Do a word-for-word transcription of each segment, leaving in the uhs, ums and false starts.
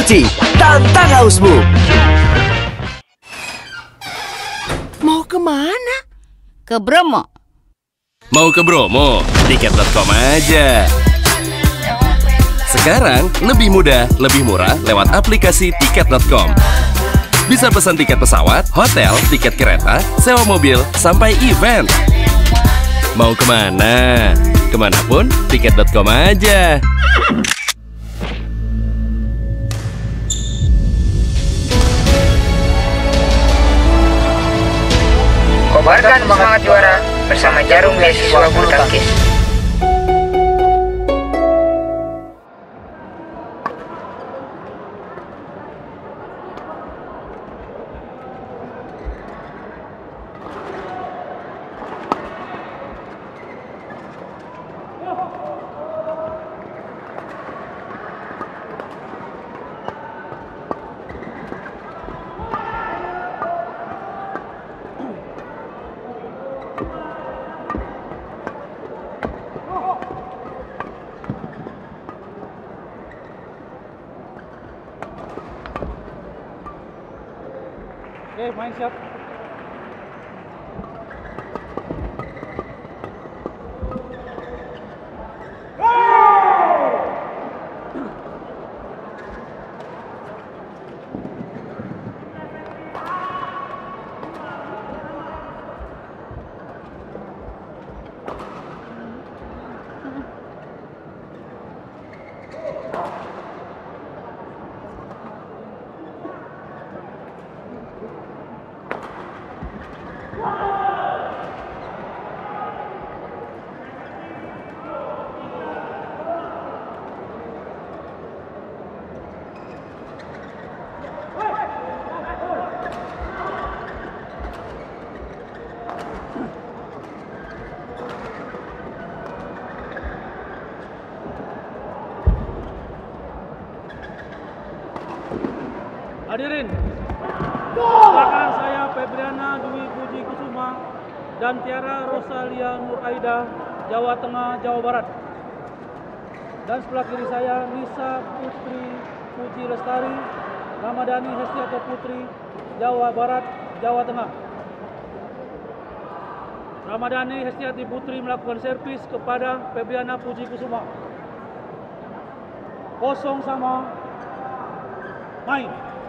Suci, tantang hausmu. Mau kemana? Ke Bromo. Mau ke Bromo? Tiket dot com aja. Sekarang lebih mudah, lebih murah lewat aplikasi tiket dot com. Bisa pesan tiket pesawat, hotel, tiket kereta, sewa mobil, sampai event. Mau kemana? Kemanapun, tiket dot com aja. Kobarkan semangat juara bersama Jarum Beasiswa Bulu Tangkis. Oke, main siap. Hadirin, silakan saya Febriana Dwi Puji Kusuma dan Tiara Rosalia Nur Aida, Jawa Tengah, Jawa Barat. Dan sebelah kiri saya Nisa Putri Puji Lestari, Ramadhani Hestiato Putri, Jawa Barat, Jawa Tengah. Ramadhani Hestiati Putri melakukan servis kepada Febriana Puji Kusuma. Kosong sama, main.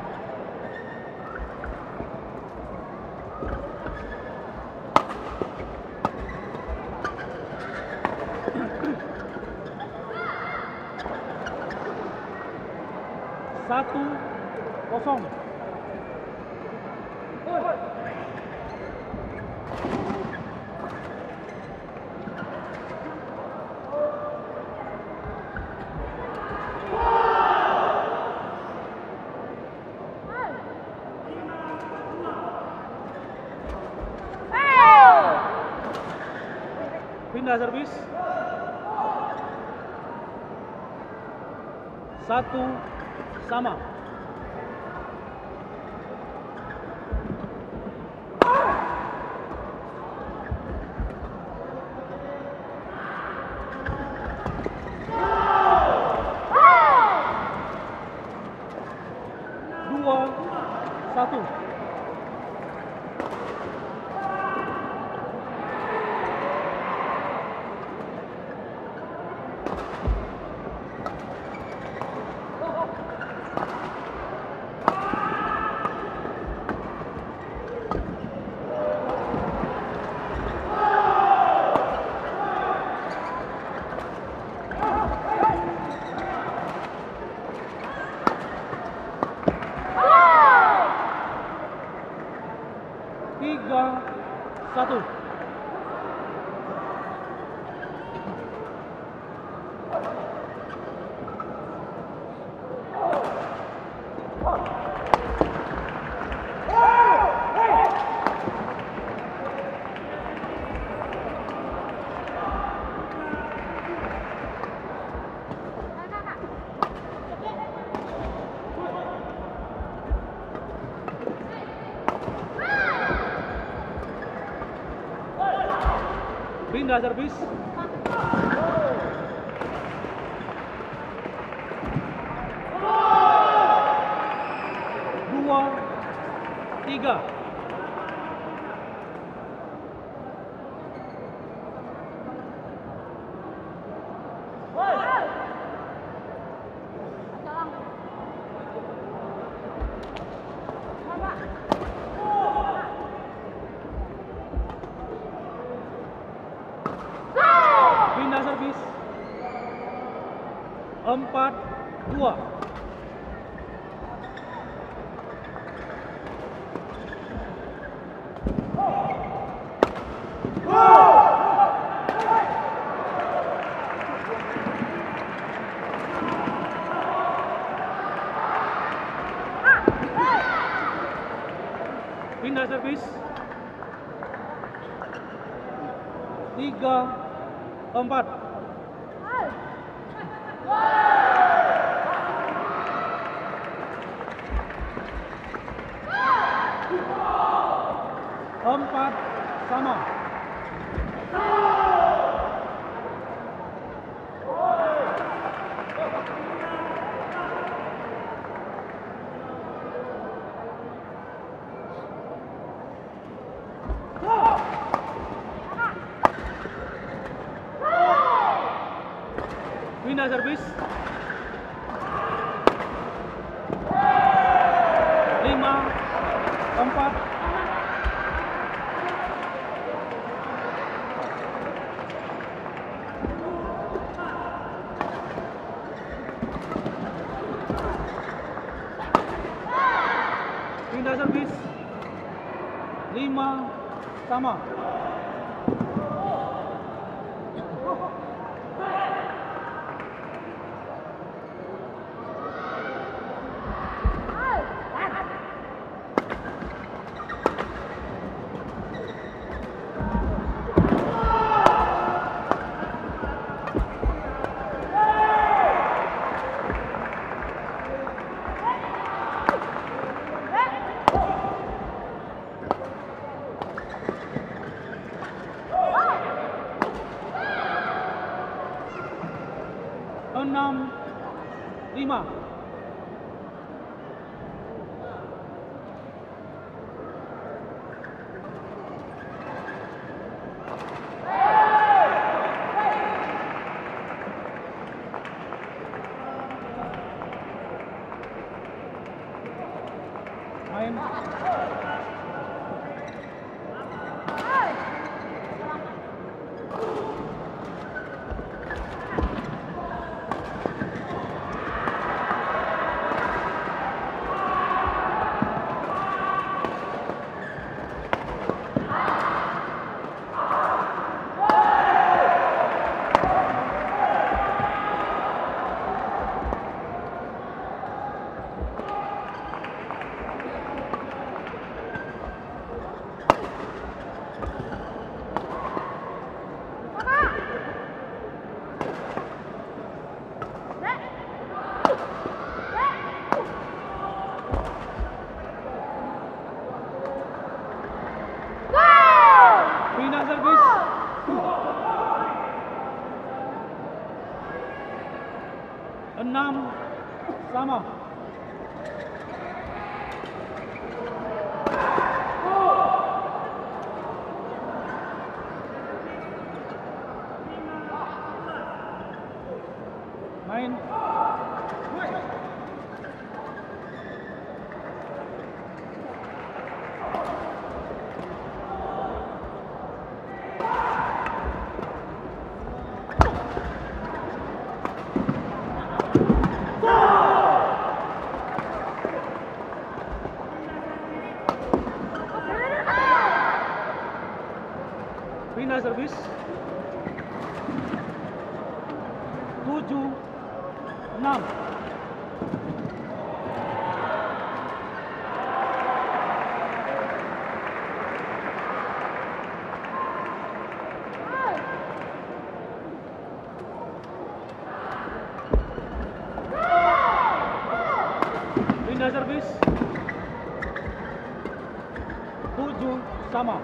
Satu kosong. Pindah servis. Satu sama. Dua, satu. Tiga, satu. Pindah servis. empat dua. Pindah servis. Tiga empat. Empat sama. Pindah servis. Lima empat. Pindah servis. Lima sama. Enam lima. Main. Pindah servis. Enam sama. Main. Pindah servis. Tujuh enam. Pindah servis. Tujuh sama.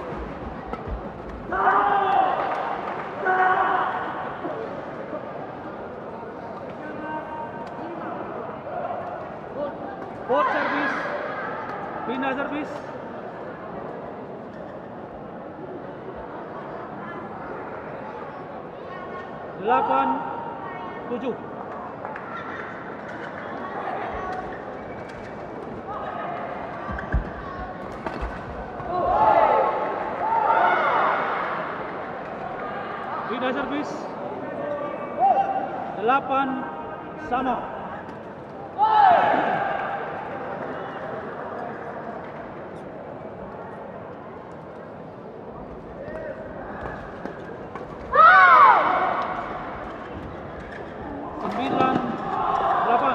Bot servis. Pindah servis. Delapan tujuh. Pindah servis. Delapan sama. Sembilan, delapan.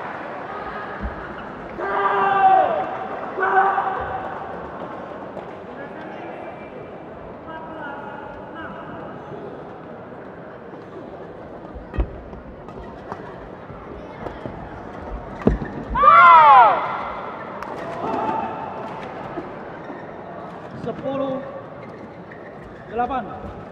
Sepuluh, delapan.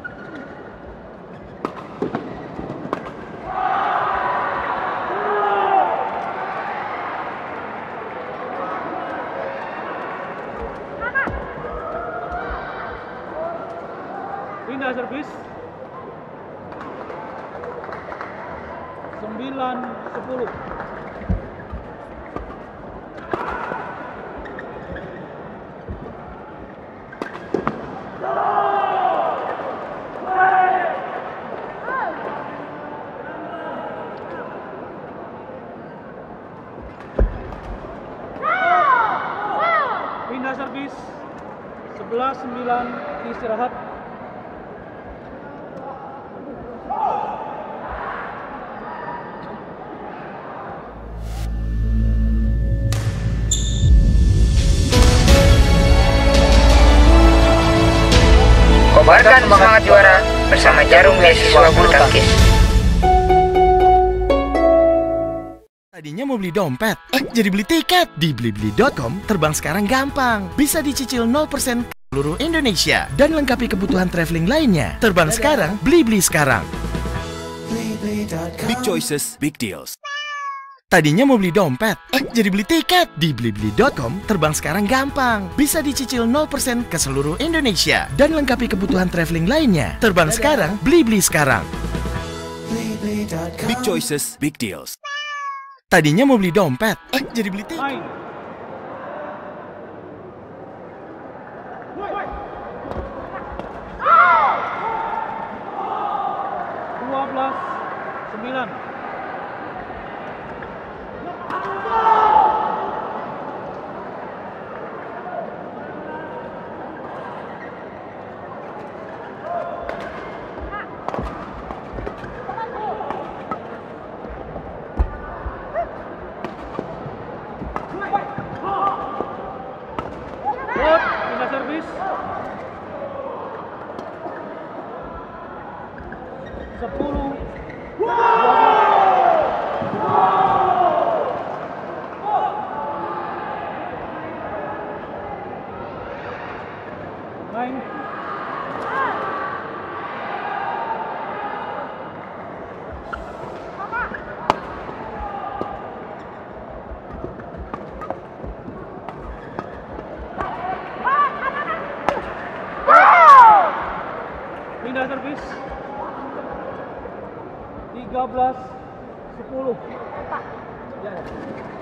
Pindah servis. Sembilan, sepuluh. Pindah servis. Sebelas, sembilan. Istirahat. Kobarkan semangat juara bersama Jarum Beasiswa Bulu Tangkis. Tadinya mau beli dompet, eh jadi beli tiket. Di blibli dot com terbang sekarang gampang. Bisa dicicil nol persen seluruh Indonesia dan lengkapi kebutuhan traveling lainnya. Terbang sekarang, beli-beli sekarang. Big choices, big deals. Tadinya mau beli dompet, eh jadi beli tiket. Di blibli dot com terbang sekarang gampang. Bisa dicicil nol persen ke seluruh Indonesia dan lengkapi kebutuhan traveling lainnya. Terbang sekarang, beli-beli sekarang. Big choices, big deals. Tadinya mau beli dompet, eh jadi beli tiket. Main. Dua belas, sembilan. Bot, pindah servis. Sepuluh. Main. Pindah servis. Tiga belas, sepuluh. Ya, ya.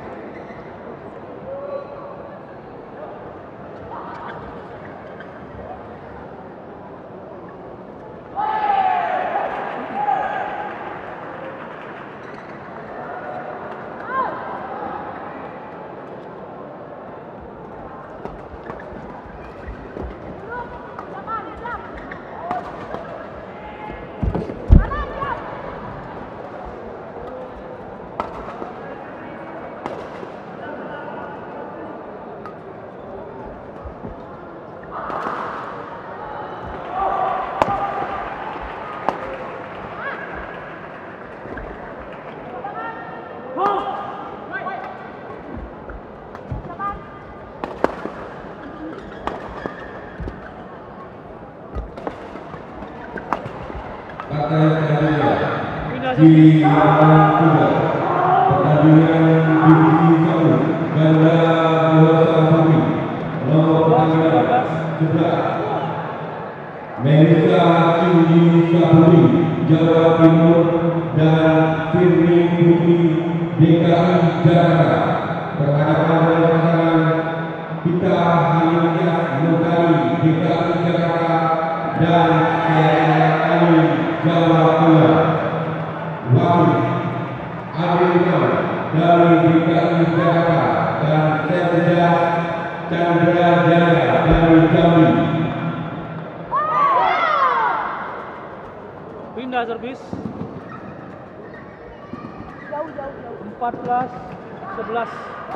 di Tiga pertandingan divisi satu ganda dewasa putri nomor pertandingan sebelas Melisa Cindy Sapuri Jawa Timur dan Firly Putri D K I Jakarta berhadapan dengan pasangan Kita Halilia Nurgali D K I Jakarta dan Saya Ali Jawa Tengah. Wakil Adrian dari D K I Jakarta dan Serja Chandra Jaya dari Jambi. Pindah servis. empat belas sebelas.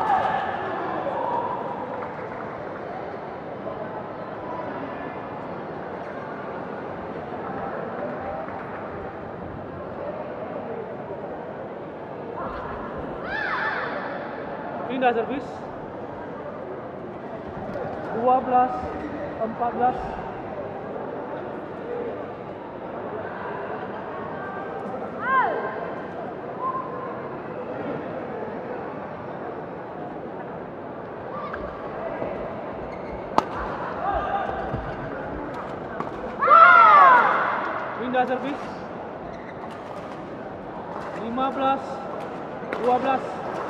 Pindah servis. dua belas empat belas. Pindah servis. lima belas dua belas.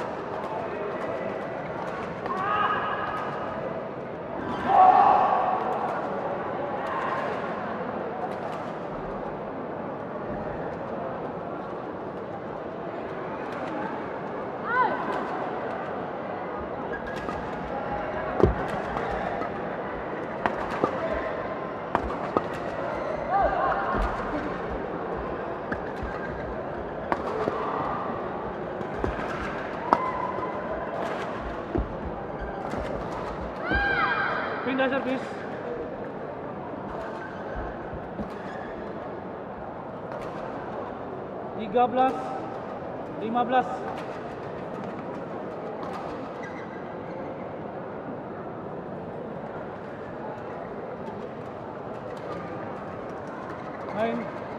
Pindah servis. tiga belas lima belas. Main.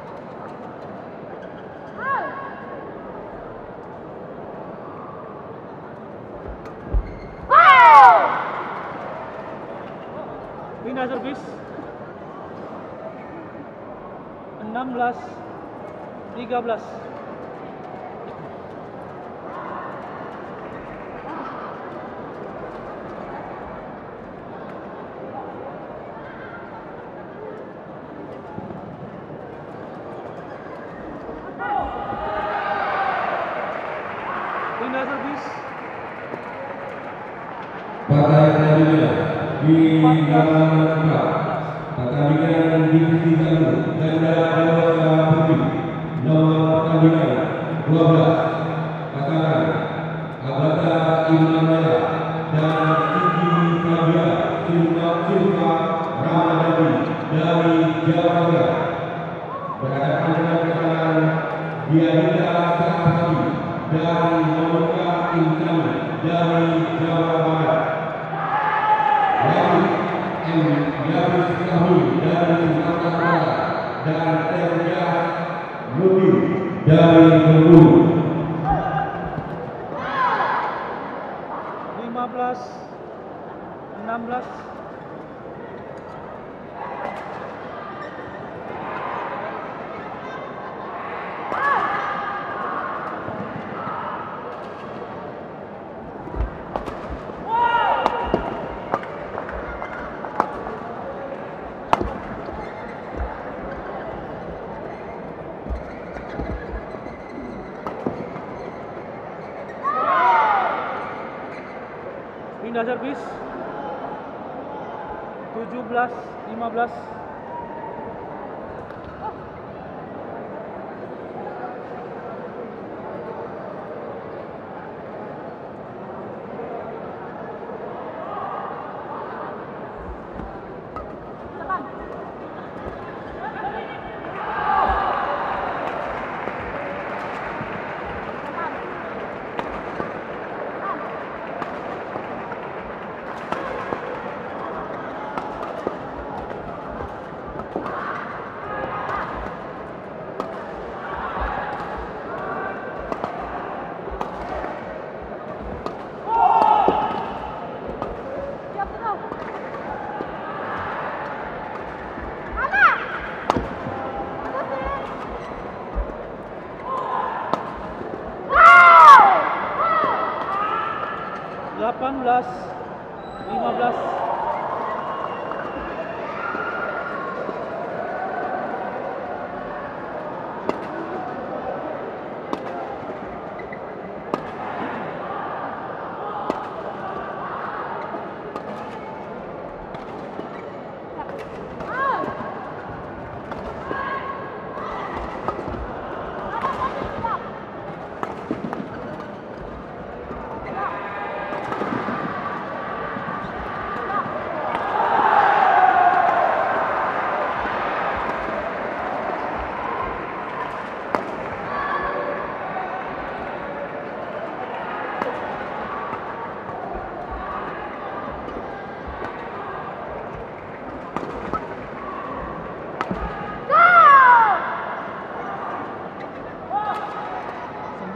Pindah servis. enam belas tiga belas. Pindah servis. Pertandingan di Jakarta, pertandingan divisi satu ganda dewasa putri, nomor pertandingan dua belas, pasangan Agatha Imamaya dan Siti Fabia Silva Silva Ramadhani dari Jawa Tengah berhadapan dengan pasangan Dianita Saraswati dan Monica Insani dari Jawa Barat. Lalu M. Yabis Kahwi dari Sumatera Barat dan Serja Lubin dari Bengkulu. lima belas enam belas. Pindah servis. tujuh belas lima belas. delapan belas lima belas.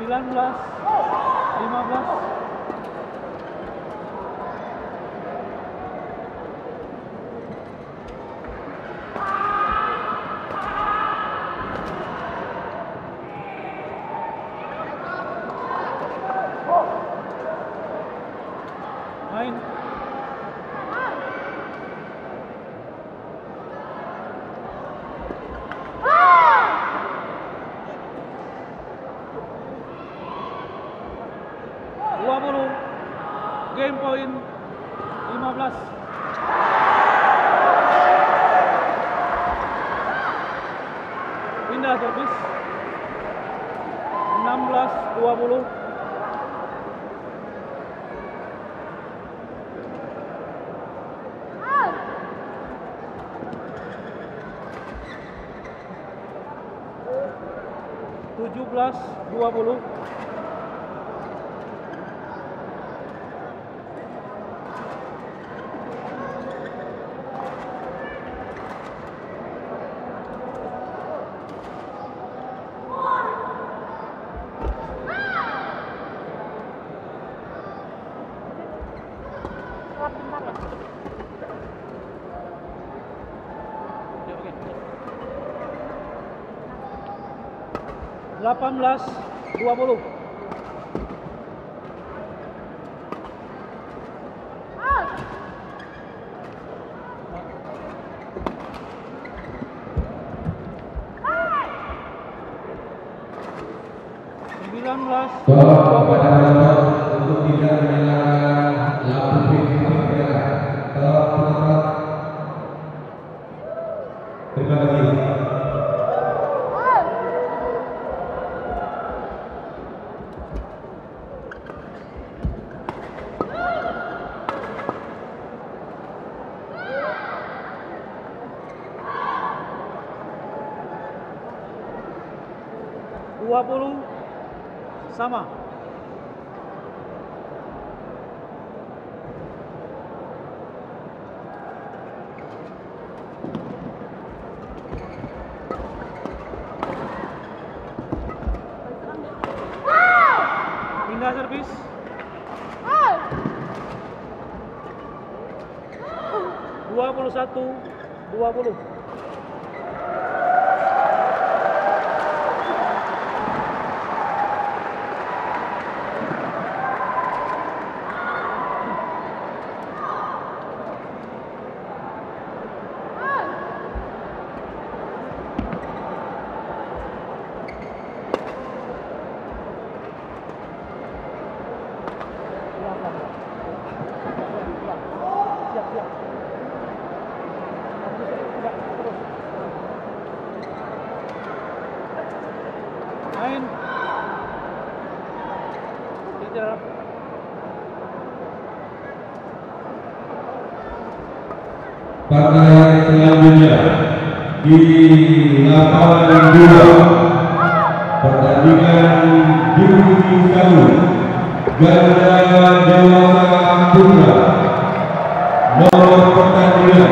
sembilan belas, lima belas. Main. dua puluh. Game point lima belas. Pindah servis. enam belas dua puluh. tujuh belas dua puluh. delapan belas dua puluh. sembilan belas untuk tidak menyalakan lampu pintu merah. Terima kasih. dua puluh sama. Pindah servis. dua puluh satu dua puluh. Main. Tidak. Partai selanjutnya di lapangan dua pertandingan divisi satu ganda dewasa putra. Nomor pertandingan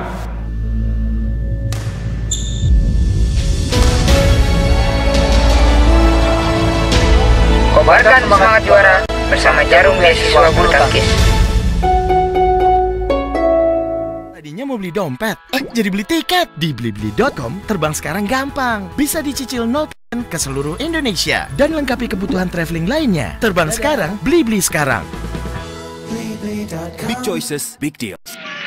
kobarkan semangat juara bersama Jarum Beasiswa Bulu Tangkis. Tadinya mau beli dompet, eh jadi beli tiket. Di blibli dot com terbang sekarang gampang. Bisa dicicil nol persen ke seluruh Indonesia dan lengkapi kebutuhan traveling lainnya. Terbang sekarang, beli-beli sekarang. Big choices, big deals.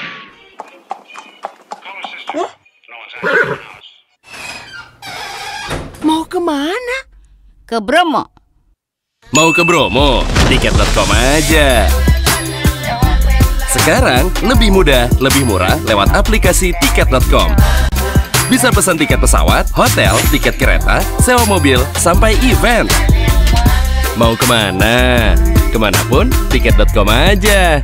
Mau kemana? Ke Bromo. Mau ke Bromo? tiket dot com aja. Sekarang lebih mudah, lebih murah lewat aplikasi tiket dot com. Bisa pesan tiket pesawat, hotel, tiket kereta, sewa mobil, sampai event. Mau kemana? Kemanapun, tiket dot com aja.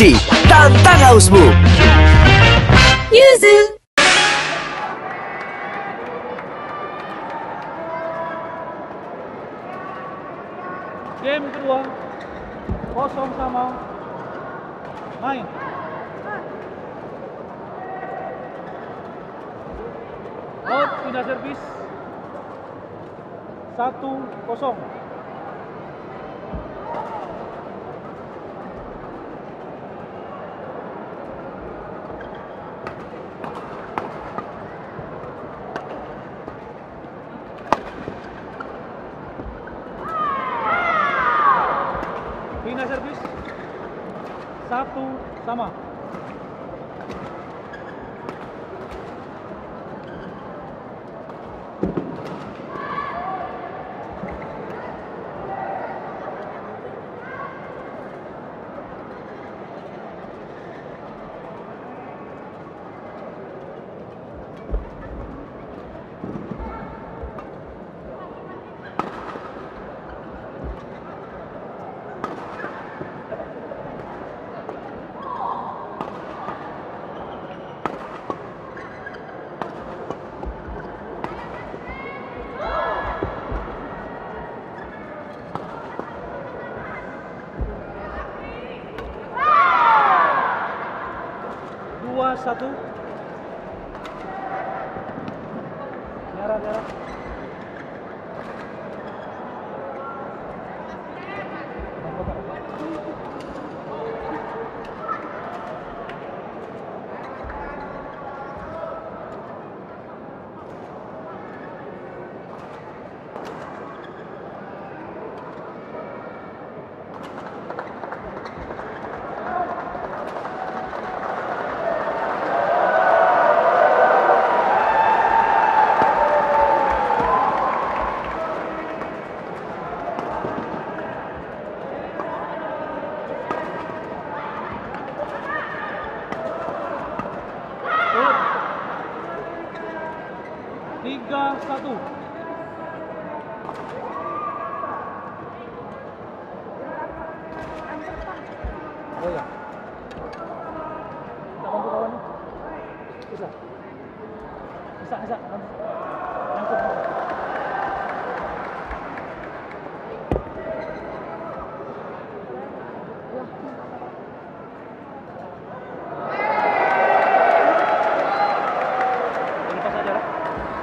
Pepsi, tantang hausmu. Yuzu. Game kedua, kosong sama. Main. Out, pindah servis. Satu kosong. Pindah servis. Satu sama. Dua satu. Merah merah. Tiga satu. Oh ya. Kita bantu kawan nih. Bisa. Bisa bisa. Langsung. Lepas aja lah.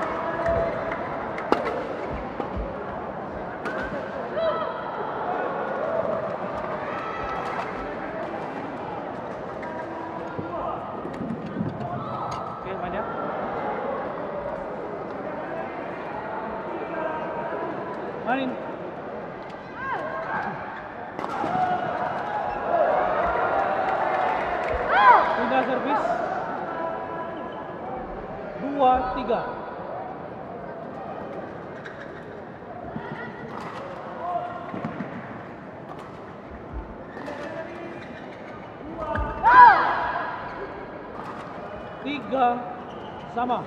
Oke, main ya. Main. Pindah servis. Dua tiga. Tiga sama.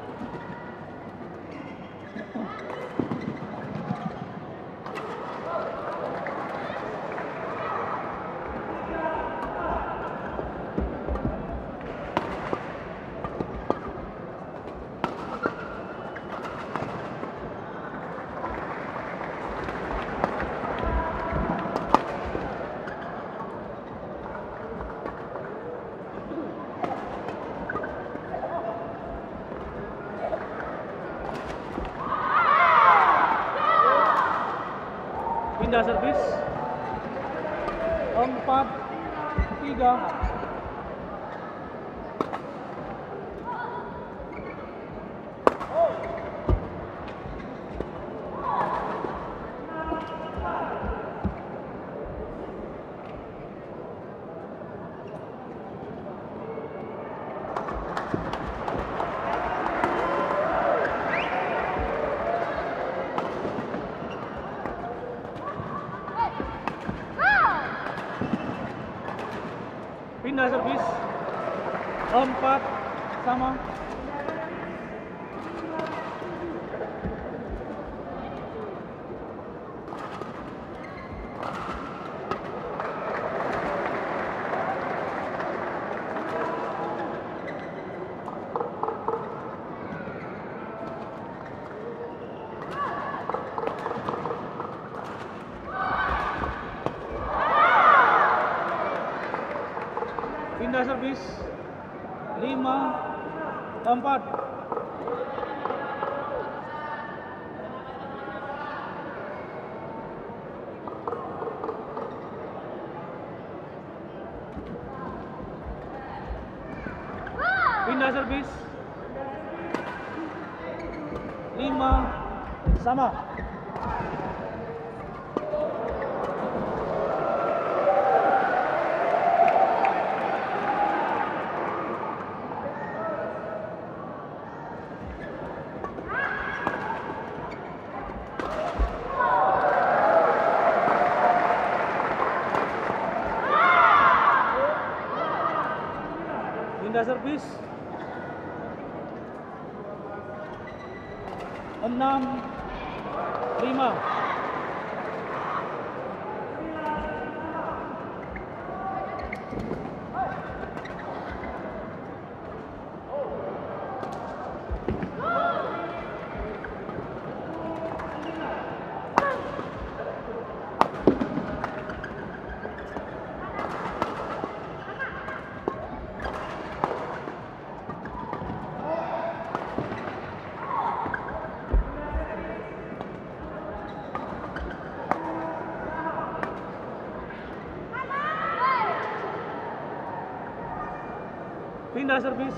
Pindah servis. Empat tiga. Pindah servis. Empat sama. Pindah servis. lima empat. Pindah servis. lima sama. Pindah servis. enam lima. Pindah servis.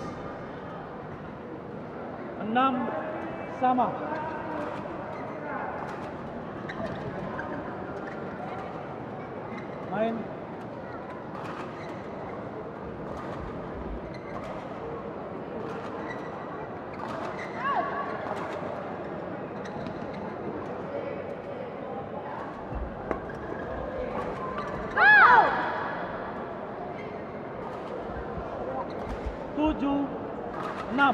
enam sama. Main. tujuh enam.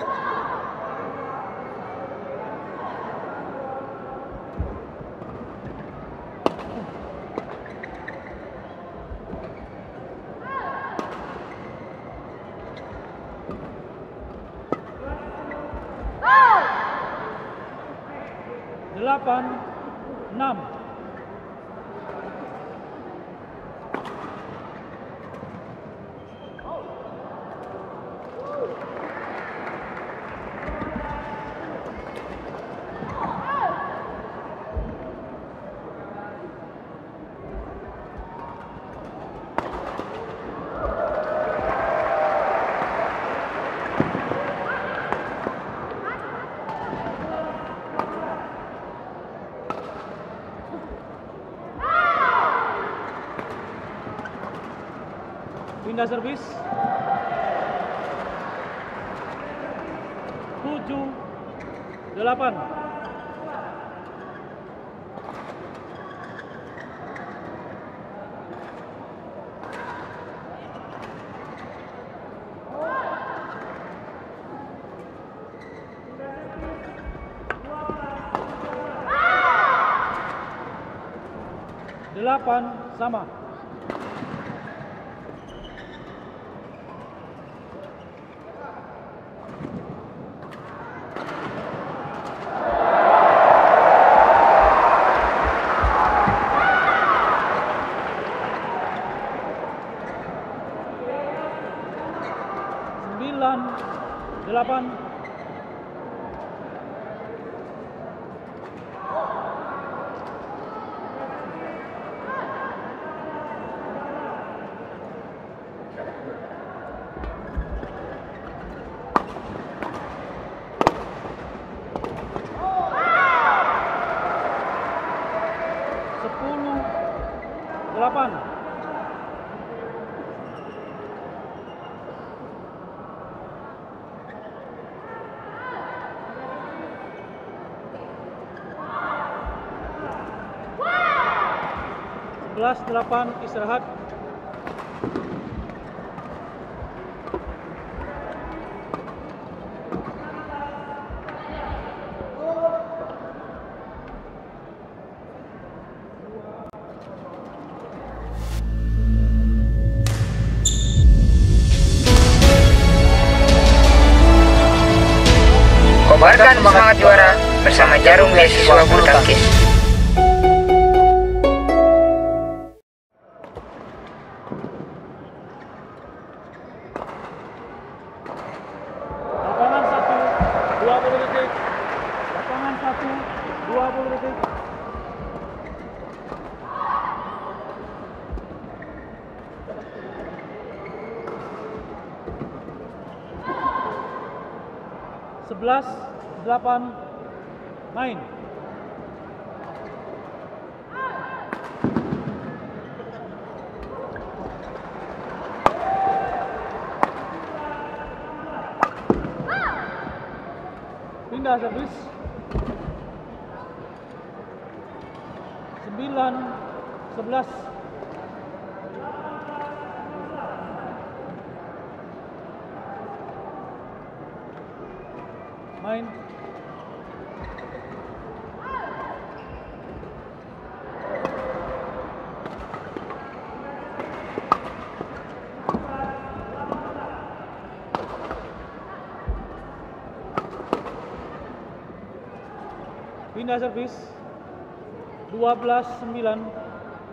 delapan enam. Pindah servis. tujuh delapan. delapan sama. sembilan delapan. sepuluh delapan. sebelas delapan istirahat. Kobarkan semangat juara bersama Jarum Beasiswa Bulu Tangkis. dua puluh detik. sebelas delapan main. Pindah servis. sembilan sebelas. Main. Pindah servis. dua belas sembilan.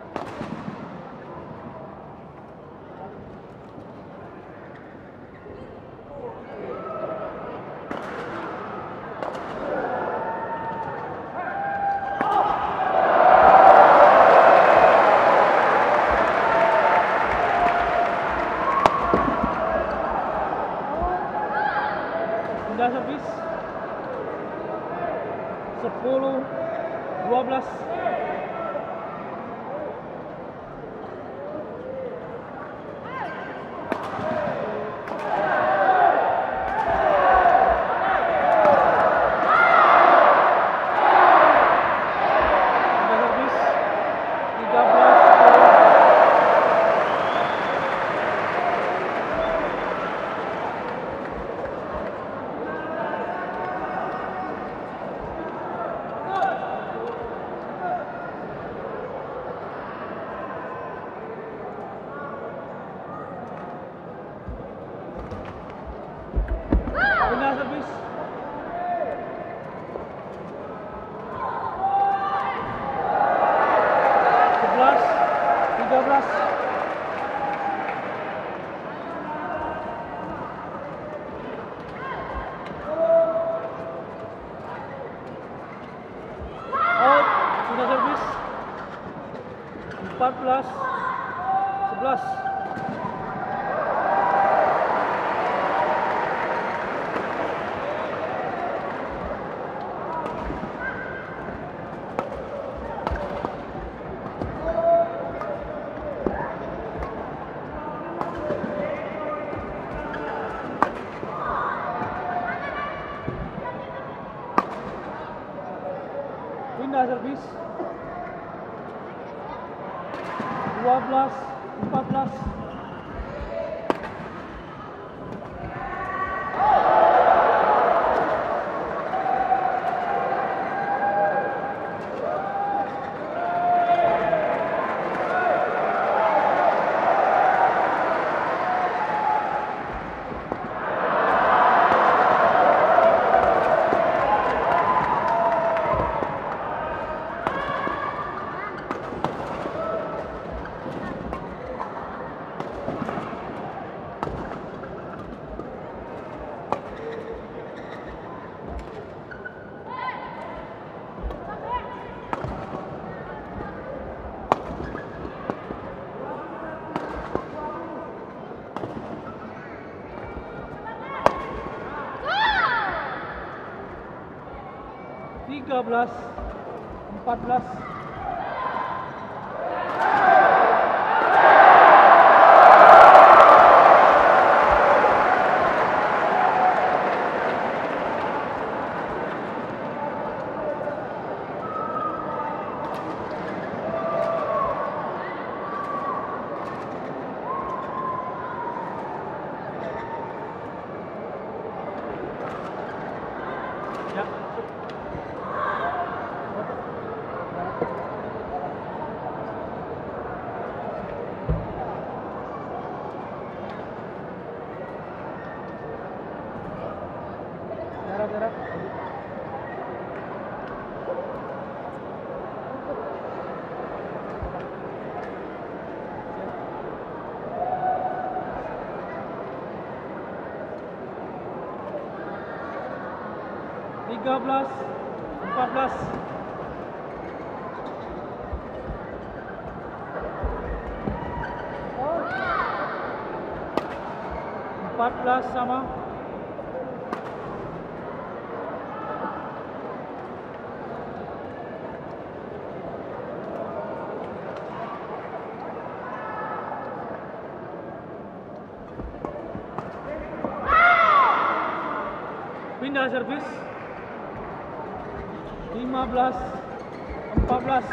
Pindah servis. sepuluh dua belas. Pindah servis. sebelas tiga belas. Out. Pindah servis. empat belas sebelas. Pindah servis. dua belas empat belas. tiga belas empat belas. Ya. Jarak-jarak. tiga belas empat belas. empat belas sama. Pindah servis. lima belas empat belas.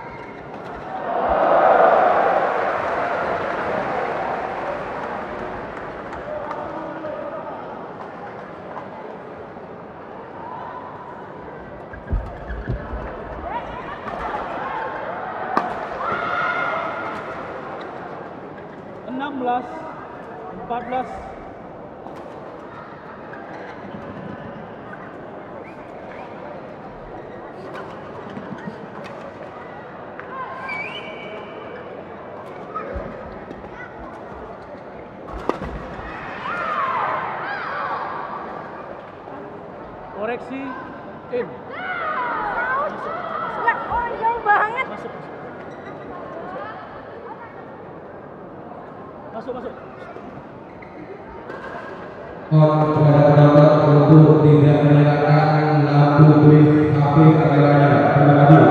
enam belas empat belas. Koreksi in. Lah, oh jauh banget. Masuk. Masuk, masuk. Mohon kepada penonton untuk tidak menyalakan lampu tulis H P kameranya. Terima kasih.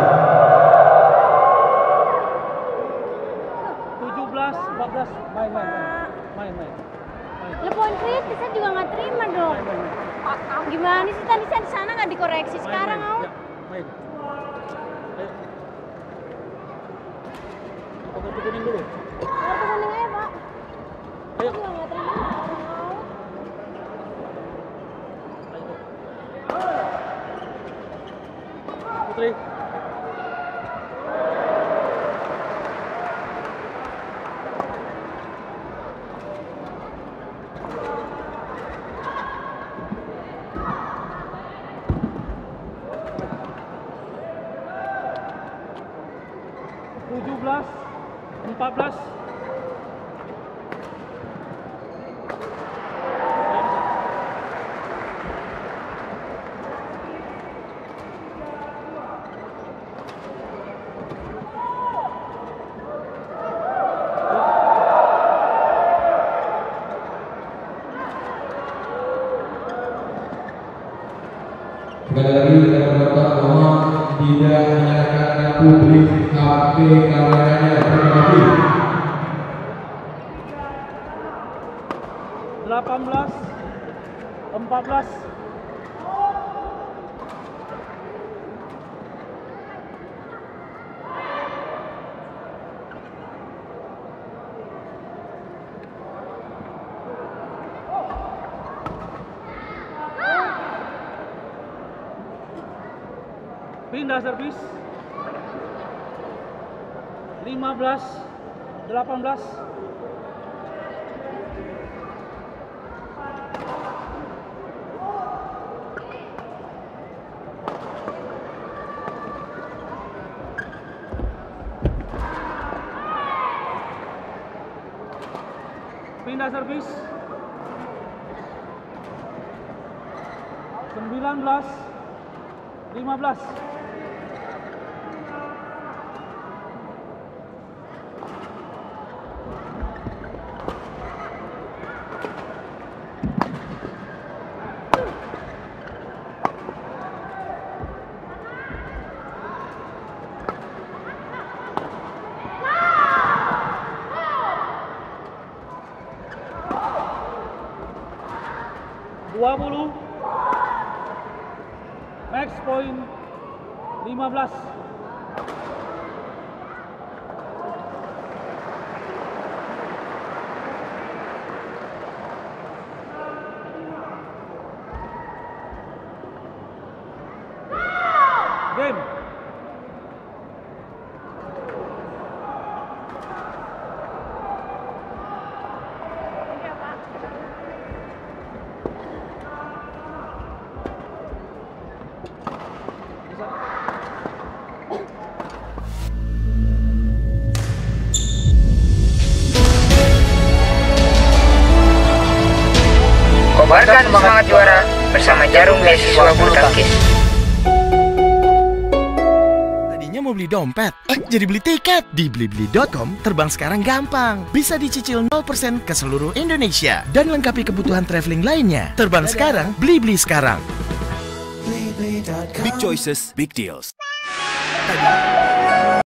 tujuh belas empat belas. Main, main, main. Main, main. Main. Lah poin kritis saya juga nggak terima dong. Main, main, main. Gimana sih tadi saya di sana nggak dikoreksi, sekarang main, mau? ya, main. Ayo. Kartu kuning dulu. Kartu kuning aja pak. Ayo. Saya juga nggak terima. Mau. Putri. tujuh belas empat belas. Sekali lagi saya berdoa mohon tidak menyalakan lampu tulis H P kameranya. Terima kasih. delapan belas empat belas. Pindah servis. lima belas delapan belas. Pindah servis. sembilan belas lima belas. dua puluh. Max point lima belas. Game. Kobarkan semangat juara bersama Jarum Beasiswa Bulu Tangkis. Tadinya mau beli dompet? Eh, jadi beli tiket? Di Blibli dot com terbang sekarang gampang. Bisa dicicil nol persen ke seluruh Indonesia dan lengkapi kebutuhan traveling lainnya. Terbang sekarang, beli-beli sekarang. Big choices, big deals. Tadi